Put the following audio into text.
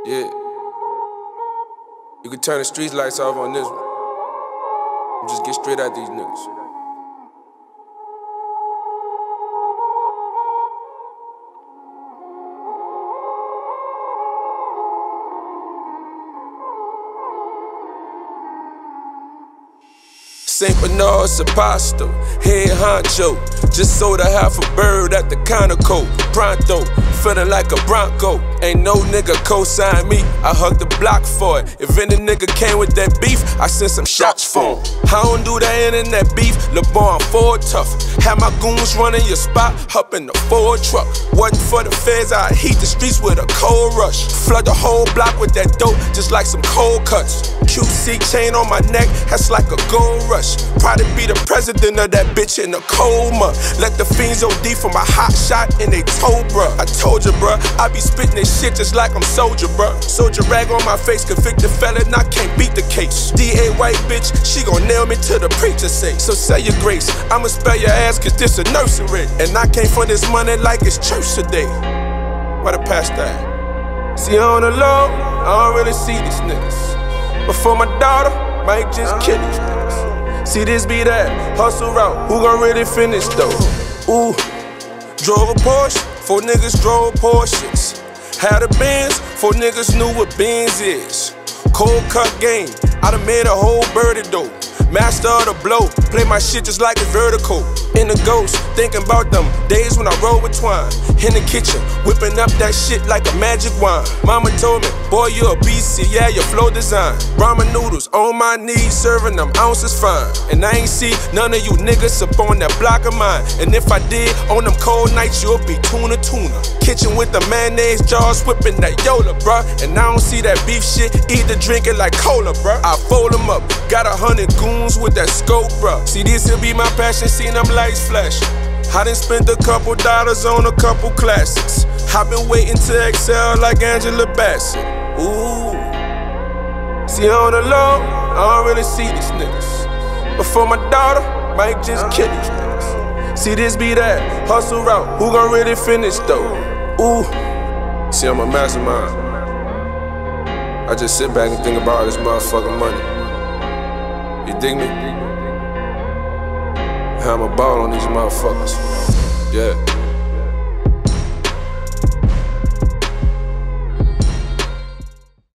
Yeah. You can turn the street lights off on this one. And just get straight at these niggas. St. Bernard's Apostle, head honcho. Just sold a half a bird at the Conoco. Pronto, feeling like a Bronco. Ain't no nigga co-sign me, I hug the block for it. If any nigga came with that beef, I sent some shots for him. I don't do that internet beef, LeBron Ford tough. Had my goons running your spot, up in the Ford truck. Wasn't for the feds, I'd heat the streets with a cold rush. Flood the whole block with that dope, just like some cold cuts. QC chain on my neck, that's like a gold rush. Proud to be the president of that bitch in a coma. Let the fiends OD for my hot shot and they told bruh. I told you bruh, I be spitting this shit just like I'm soldier bruh. Soldier rag on my face, convicted felon, I can't beat the case. DA white bitch, she gon' nail me to the preacher say. So say your grace, I'ma spare your ass cause this a nursery. And I came for this money like it's church today. Where the pastor at? See on the low, I don't really see these niggas. But for my daughter, might just kill these niggas. See this be that, hustle route, who gon' really finish though? Ooh, drove a Porsche, 4 niggas drove Porsches. Had a Benz, 4 niggas knew what Benz is. Cold cut game, I done made a whole birdie dope. Master of the blow, play my shit just like it's vertical. In the ghost, thinking about them days when I roll with twine. In the kitchen, whipping up that shit like a magic wine. Mama told me, boy, you a beast, yeah, your flow design. Ramen noodles, on my knees, serving them ounces fine. And I ain't see none of you niggas up on that block of mine. And if I did, on them cold nights, you'll be tuna. Kitchen with the mayonnaise jars, whipping that Yola, bruh. And I don't see that beef shit, either drink it like cola, bruh. I fold them up, got 100 goons with that scope, bruh. See, this'll be my passion, seen them lights flash. I done spent a couple dollars on a couple classics. I've been waiting to excel like Angela Bassett. Ooh. See on the low, I don't really see these niggas. But for my daughter, might just kill these niggas. See this be that, hustle route, who gon' really finish though? Ooh. See I'm a mastermind. I just sit back and think about all this motherfucking money. You dig me? I'm a ball on these motherfuckers. Yeah.